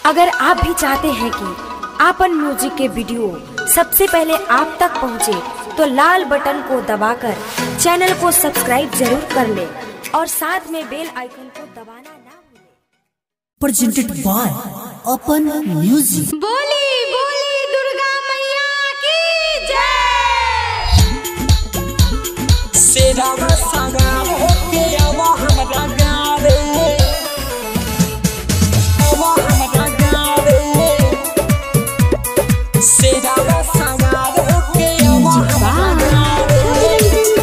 अगर आप भी चाहते हैं कि आपन म्यूजिक के वीडियो सबसे पहले आप तक पहुंचे, तो लाल बटन को दबाकर चैनल को सब्सक्राइब जरूर कर ले और साथ में बेल आइकन को दबाना ना भूलें। Presented by Apan music. बोली बोली दुर्गा मैया की जय। सेरावा सवार होके आवा हमरा गावे, आवा हमरा गावे। सेरावा सवार होके आवा हमरा गावे,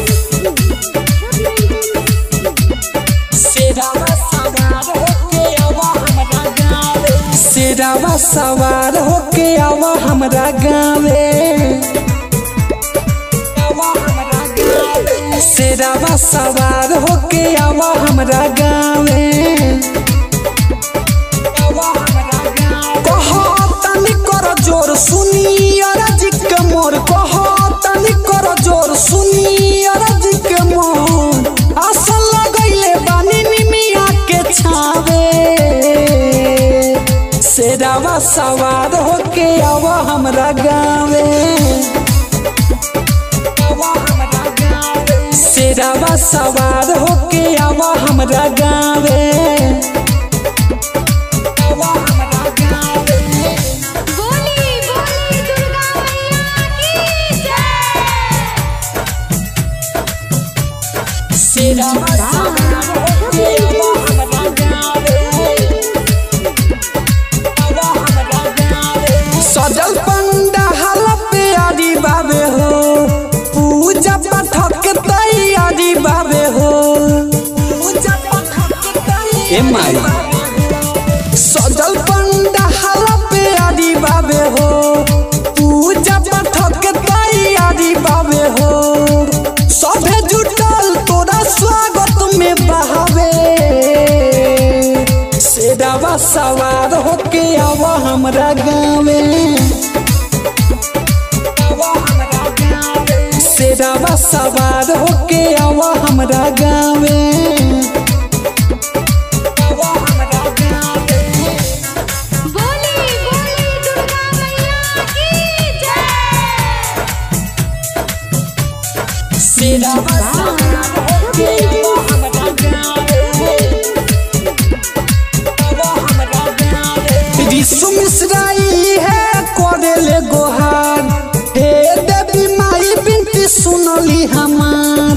सेरावा सवार होके आवा हमरा गावे। सेरावा सवार होके आवा हमरा गावे, सेरावा सवार होके आवा हमरा गावे। कहो तनी कर जोर सुनी अरजी के मोर, कहो तनी कर जोर सुनी अरजी के मोर। आसन लगैले बानी निमिया के छावे, सेरावा सवार होके आवा हमरा गावे, सेरावा सवार होके आवा हमरा गावे, आवा हमरा गावे। बोली बोली दुर्गा मैया की जय। सेरावा सवार होके आवा हमरा गावे, आवा हमरा गावे। सजल पंडाल पे आदि बाबे हो, पूजा पाठ के तैयारी बाबे हो। ए माई सजल पंडाल पे आदि बाबे हो, पूजा पाठ के तैयारी बाबे हो। सभे जुटल तोरा स्वागत में बहावे, सेरावा सवार होके आवा हमरा गावे, सेरावा सवार होके आवा हमरा गावे, आवा हमरा गावे। बोली बोली दुर्गा मैया की जय। सेरावा सवार होके आवा हमरा गावे, आवा हमरा गावे। ऋषु मिश्राई है कोरेले गोहार, हे देवी माई बिनती सुनली हमार।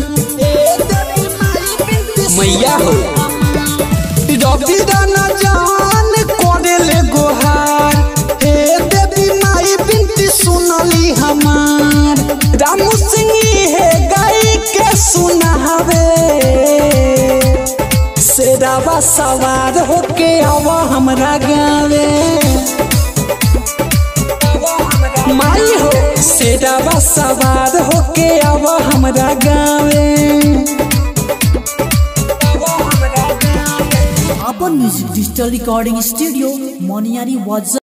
मैया हो रवि दाना जान कोरेले गोहार, हे देवी माई बिनती सुनली हमार। रामू सिंह है गाई के सुनावे, सेरावा सवार होके आवा हमरा गावे, माई हो सेरावा सवार होके आवा हमरा गावे, Apan music digital recording studio Moniyari वाजा।